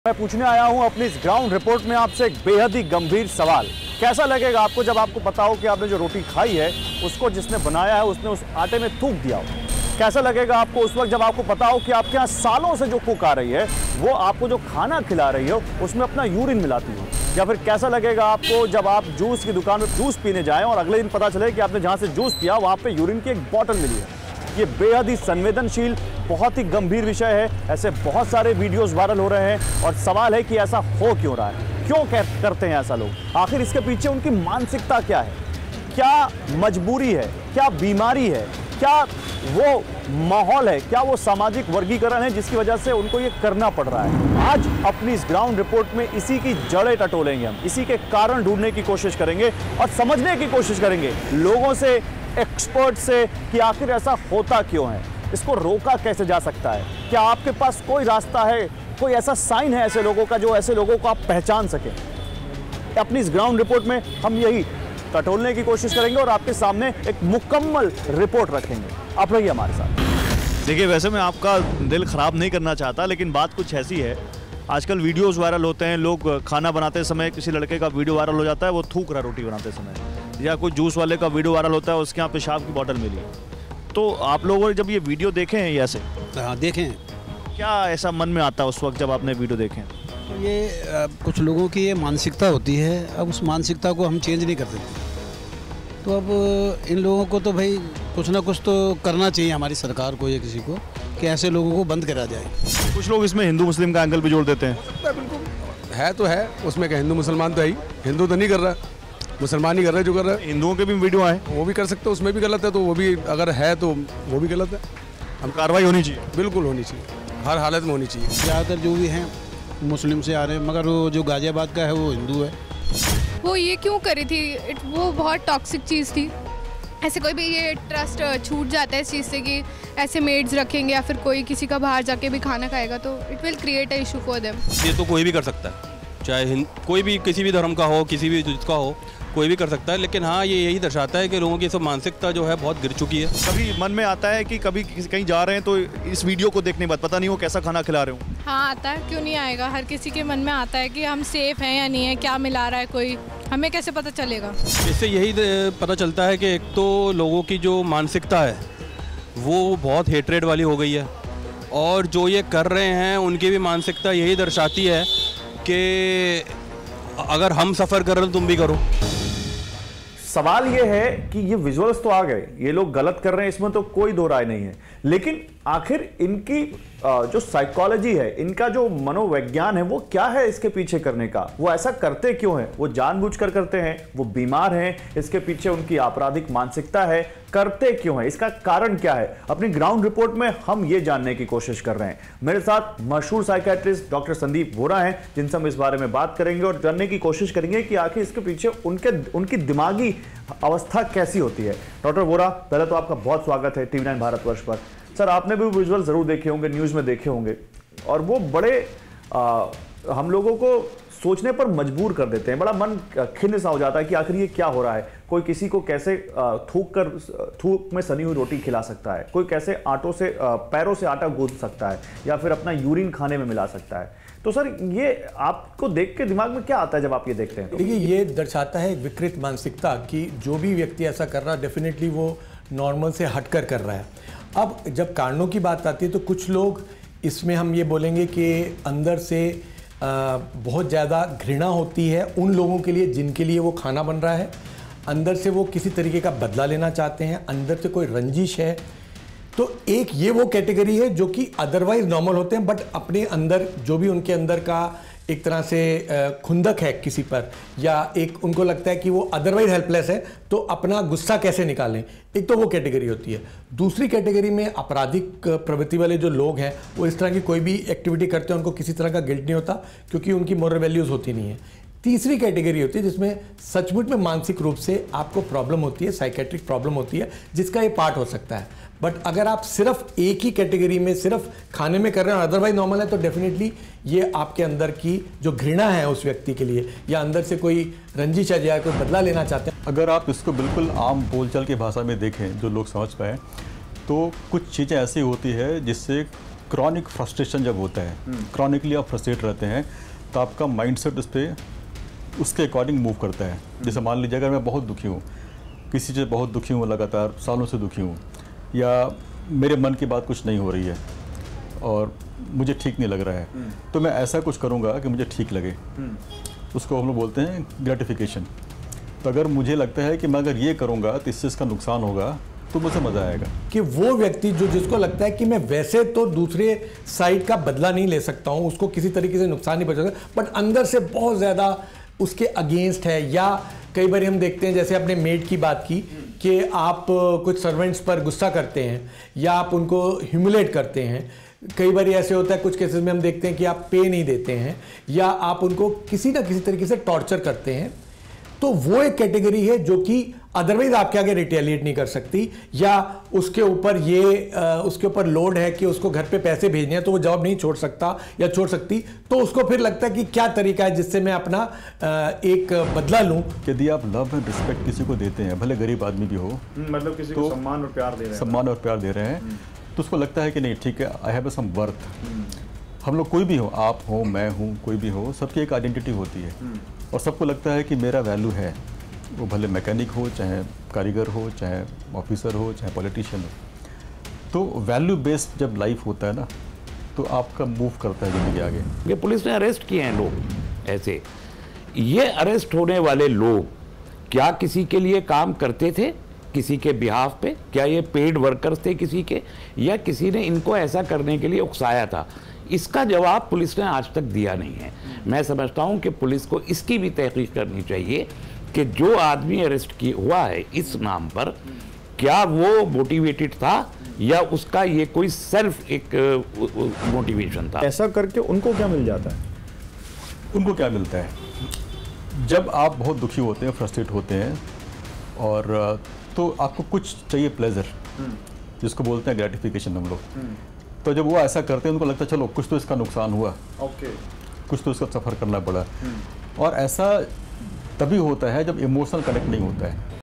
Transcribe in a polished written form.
मैं पूछने आया हूं अपनी इस ग्राउंड रिपोर्ट में आपसे एक बेहद ही गंभीर सवाल। कैसा लगेगा आपको जब आपको पता हो कि आपने जो रोटी खाई है उसको जिसने बनाया है उसने उस आटे में थूक दिया हो? कैसा लगेगा आपको उस वक्त जब आपको पता हो कि आपके यहाँ सालों से जो कुक आ रही है वो आपको जो खाना खिला रही हो उसमें अपना यूरिन मिलाती हो? या फिर कैसा लगेगा आपको जब आप जूस की दुकान में जूस पीने जाएं और अगले दिन पता चले कि आपने जहाँ से जूस पिया वहाँ पे यूरिन की एक बॉटल मिली है? ये बेहद ही संवेदनशील, बहुत ही गंभीर विषय है। ऐसे बहुत सारे वीडियोस वायरल हो रहे हैं और सवाल है कि ऐसा हो क्यों रहा है, क्यों करते हैं ऐसा लोग? आखिर इसके पीछे उनकी मानसिकता क्या है? क्या मजबूरी है? क्या बीमारी है? क्या वो माहौल है? क्या वो सामाजिक वर्गीकरण है जिसकी वजह से उनको ये करना पड़ रहा है? आज अपनी इस ग्राउंड रिपोर्ट में इसी की जड़ें टटोलेंगे हम, इसी के कारण ढूंढने की कोशिश करेंगे और समझने की कोशिश करेंगे लोगों से, एक्सपर्ट से, कि आखिर ऐसा होता क्यों है, इसको रोका कैसे जा सकता है। क्या आपके पास कोई रास्ता है, कोई ऐसा साइन है ऐसे लोगों का जो ऐसे लोगों को आप पहचान सकें? अपनी इस ग्राउंड रिपोर्ट में हम यही टटोलने की कोशिश करेंगे और आपके सामने एक मुकम्मल रिपोर्ट रखेंगे। आप रहिए हमारे साथ। देखिए, वैसे मैं आपका दिल ख़राब नहीं करना चाहता, लेकिन बात कुछ ऐसी है। आजकल वीडियोस वायरल होते हैं, लोग खाना बनाते समय किसी लड़के का वीडियो वायरल हो जाता है, वो थूक रहा रोटी बनाते समय, या कोई जूस वाले का वीडियो वायरल होता है, उसके यहाँ पेशाब की बोतल मिली। तो आप लोगों ने जब ये वीडियो देखे हैं ऐसे? हाँ, देखें। क्या ऐसा मन में आता है उस वक्त जब आपने वीडियो देखे? ये कुछ लोगों की ये मानसिकता होती है, अब उस मानसिकता को हम चेंज नहीं कर सकते। तो अब इन लोगों को तो भाई कुछ ना कुछ तो करना चाहिए, हमारी सरकार को या किसी को, कि ऐसे लोगों को बंद करा जाए। कुछ लोग इसमें हिंदू मुस्लिम का एंगल भी जोड़ देते हैं। बिल्कुल है तो है, उसमें क्या हिंदू मुसलमान तो है ही। हिंदू तो नहीं कर रहा, मुसलमान ही कर रहा है जो कर रहा है। हिंदुओं के भी वीडियो आए, वो भी कर सकते हैं, उसमें भी गलत है, तो वो भी अगर है तो वो भी गलत है। हम कार्रवाई होनी चाहिए, बिल्कुल होनी चाहिए, हर हालत में होनी चाहिए। ज़्यादातर जो भी हैं मुस्लिम से आ रहे हैं, मगर वो जो गाजियाबाद का है वो हिंदू है। वो ये क्यों करी थी? वो बहुत टॉक्सिक चीज़ थी। ऐसे कोई भी ये ट्रस्ट छूट जाता है इस चीज़ से कि ऐसे मेड्स रखेंगे या फिर कोई किसी का बाहर जाके भी खाना खाएगा, तो it will create a issue for them. ये तो कोई भी कर सकता है, चाहे कोई भी किसी भी धर्म का हो, किसी भी जिसका हो, कोई भी कर सकता है। लेकिन हाँ, ये यही दर्शाता है कि लोगों की सब मानसिकता जो है बहुत गिर चुकी है। कभी मन में आता है कि कभी कहीं जा रहे हैं तो इस वीडियो को देखने के बाद पता नहीं वो कैसा खाना खिला रहे हो? हाँ, आता है, क्यों नहीं आएगा। हर किसी के मन में आता है कि हम सेफ हैं या नहीं है, क्या मिला रहा है कोई, हमें कैसे पता चलेगा? इससे यही पता चलता है कि एक तो लोगों की जो मानसिकता है वो बहुत हेट्रेड वाली हो गई है, और जो ये कर रहे हैं उनकी भी मानसिकता यही दर्शाती है कि अगर हम सफ़र कर रहे हैं तुम भी करो। सवाल ये है कि ये विजुअल्स तो आ गए, ये लोग गलत कर रहे हैं, इसमें तो कोई दो राय नहीं है, लेकिन आखिर इनकी जो साइकोलॉजी है, इनका जो मनोविज्ञान है, वो क्या है इसके पीछे करने का? वो ऐसा करते क्यों हैं? वो जानबूझकर करते हैं? वो बीमार हैं? इसके पीछे उनकी आपराधिक मानसिकता है? करते क्यों हैं? इसका कारण क्या है? अपनी ग्राउंड रिपोर्ट में हम ये जानने की कोशिश कर रहे हैं। मेरे साथ मशहूर साइकियाट्रिस्ट डॉक्टर संदीप वोरा हैं, जिनसे हम इस बारे में बात करेंगे और जानने की कोशिश करेंगे कि आखिर इसके पीछे उनकी दिमागी अवस्था कैसी होती है। डॉक्टर वोरा, पहले तो आपका बहुत स्वागत है टीवी 9 भारतवर्ष पर। सर, आपने भी विजुअल जरूर देखे होंगे, न्यूज़ में देखे होंगे, और वो बड़े हम लोगों को सोचने पर मजबूर कर देते हैं। बड़ा मन खिन्न सा हो जाता है कि आखिर ये क्या हो रहा है। कोई किसी को कैसे थूक में सनी हुई रोटी खिला सकता है, कोई कैसे आटों से पैरों से आटा गूंथ सकता है, या फिर अपना यूरिन खाने में मिला सकता है। तो सर, ये आपको देख के दिमाग में क्या आता है जब आप ये देखते हैं? तो देखिए, ये दर्शाता है विकृत मानसिकता कि जो भी व्यक्ति ऐसा कर रहा है डेफिनेटली वो नॉर्मल से हटकर कर रहा है। अब जब कारणों की बात आती है तो कुछ लोग इसमें हम ये बोलेंगे कि अंदर से बहुत ज़्यादा घृणा होती है उन लोगों के लिए जिनके लिए वो खाना बन रहा है। अंदर से वो किसी तरीके का बदला लेना चाहते हैं, अंदर से कोई रंजिश है। तो एक ये वो कैटेगरी है जो कि अदरवाइज नॉर्मल होते हैं, बट अपने अंदर जो भी उनके अंदर का एक तरह से खुंदक है किसी पर, या एक उनको लगता है कि वो अदरवाइज हेल्पलेस है, तो अपना गुस्सा कैसे निकालें, एक तो वो कैटेगरी होती है। दूसरी कैटेगरी में आपराधिक प्रवृत्ति वाले जो लोग हैं, वो इस तरह की कोई भी एक्टिविटी करते हैं उनको किसी तरह का गिल्ट नहीं होता, क्योंकि उनकी मोरल वैल्यूज़ होती नहीं है। तीसरी कैटेगरी होती है जिसमें सचमुच में मानसिक रूप से आपको प्रॉब्लम होती है, साइकेट्रिक प्रॉब्लम होती है, जिसका ये पार्ट हो सकता है। बट अगर आप सिर्फ एक ही कैटेगरी में सिर्फ खाने में कर रहे हैं और अदरवाइज नॉर्मल है, तो डेफिनेटली ये आपके अंदर की जो घृणा है उस व्यक्ति के लिए, या अंदर से कोई रंजिश आ जाए, कोई बदला लेना चाहते हैं। अगर आप इसको बिल्कुल आम बोलचाल की भाषा में देखें, जो लोग समझ पाएँ, तो कुछ चीज़ें ऐसी होती है जिससे क्रॉनिक फ्रस्ट्रेशन जब होता है, क्रॉनिकली आप फ्रस्ट्रेट रहते हैं, तो आपका माइंडसेट उस पर उसके अकॉर्डिंग मूव करता है। जैसे मान लीजिए अगर मैं बहुत दुखी हूँ, किसी से बहुत दुखी हूँ, लगातार सालों से दुखी हूँ, या मेरे मन की बात कुछ नहीं हो रही है और मुझे ठीक नहीं लग रहा है, तो मैं ऐसा कुछ करूँगा कि मुझे ठीक लगे। उसको हम लोग बोलते हैं ग्रेटिफिकेशन। तो अगर मुझे लगता है कि मैं अगर ये करूँगा तो इससे इसका नुकसान होगा, तो मुझे मज़ा आएगा। कि वो व्यक्ति जिसको लगता है कि मैं वैसे तो दूसरे साइड का बदला नहीं ले सकता हूँ, उसको किसी तरीके से नुकसान नहीं पहुंचा सकता, बट अंदर से बहुत ज़्यादा उसके अगेंस्ट है। या कई बार हम देखते हैं, जैसे आपने मेड की बात की, कि आप कुछ सर्वेंट्स पर गुस्सा करते हैं या आप उनको ह्यूमिलेट करते हैं। कई बार ऐसे होता है, कुछ केसेस में हम देखते हैं कि आप पे नहीं देते हैं या आप उनको किसी ना किसी तरीके से टॉर्चर करते हैं। तो वो एक कैटेगरी है जो कि अदरवाइज आपके आगे रिटेलिएट नहीं कर सकती, या उसके ऊपर लोड है कि उसको घर पे पैसे भेजने हैं तो वो जॉब नहीं छोड़ सकता या छोड़ सकती, तो उसको फिर लगता है कि क्या तरीका है जिससे मैं अपना एक बदला लूं। यदि आप लव एंड रिस्पेक्ट किसी को देते हैं, भले गरीब आदमी भी हो, मतलब किसी को सम्मान और प्यार दे रहे हैं, तो उसको लगता है कि नहीं ठीक है, आई हैव सम वर्थ। हम लोग कोई भी हो, आप हो, मैं हूँ, कोई भी हो, सबकी एक आइडेंटिटी होती है और सबको लगता है कि मेरा वैल्यू है। वो भले मैकेनिक हो, चाहे कारीगर हो, चाहे ऑफिसर हो, चाहे पॉलिटिशियन हो। तो वैल्यू बेस्ड जब लाइफ होता है ना, तो आपका मूव करता है ज़िंदगी आगे। ये पुलिस ने अरेस्ट किए हैं लोग ऐसे। ये अरेस्ट होने वाले लोग क्या किसी के लिए काम करते थे, किसी के बिहाफ पे? क्या ये पेड वर्कर्स थे किसी के, या किसी ने इनको ऐसा करने के लिए उकसाया था? इसका जवाब पुलिस ने आज तक दिया नहीं है। मैं समझता हूं कि पुलिस को इसकी भी तहकीक करनी चाहिए कि जो आदमी अरेस्ट हुआ है इस नाम पर, क्या वो मोटिवेटेड था या उसका ये कोई सेल्फ एक मोटिवेशन था। ऐसा करके उनको क्या मिल जाता है? उनको क्या मिलता है, जब आप बहुत दुखी होते हैं, फ्रस्ट्रेट होते हैं, और तो आपको कुछ चाहिए प्लेजर, जिसको बोलते हैं ग्रेटिफिकेशन हम लोग। तो जब वो ऐसा करते हैं, उनको लगता है चलो कुछ तो इसका नुकसान हुआ, कुछ तो इसका सफ़र करना पड़ा। और ऐसा तभी होता है जब इमोशनल कनेक्ट नहीं होता है।